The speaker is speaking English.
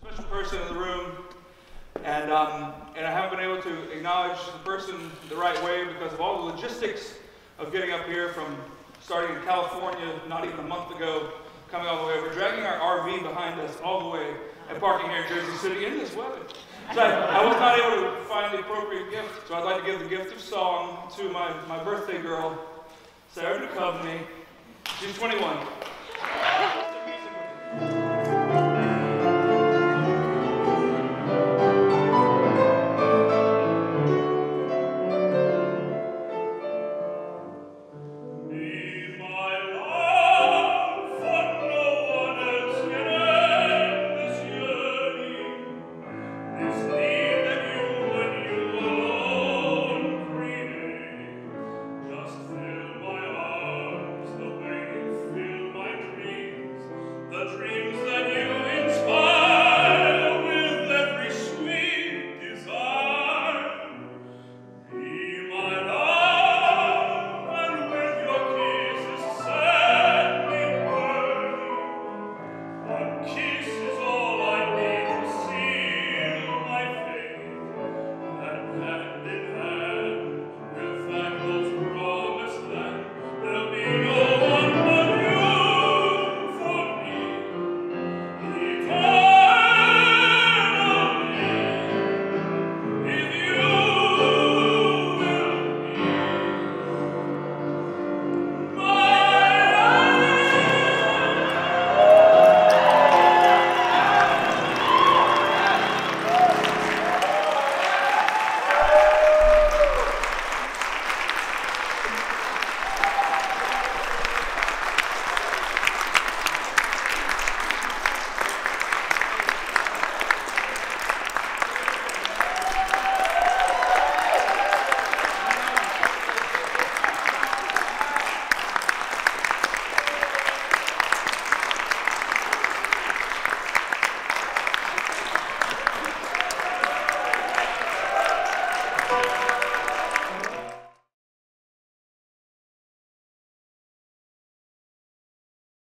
special person in the room, and I haven't been able to acknowledge the person the right way because of all the logistics of getting up here from starting in California not even a month ago, coming all the way over, dragging our RV behind us all the way, and parking here in Jersey City in this weather. So I was not able to find the appropriate gift, so I'd like to give the gift of song to my birthday girl, Sarah Duchovny. She's 21. Dream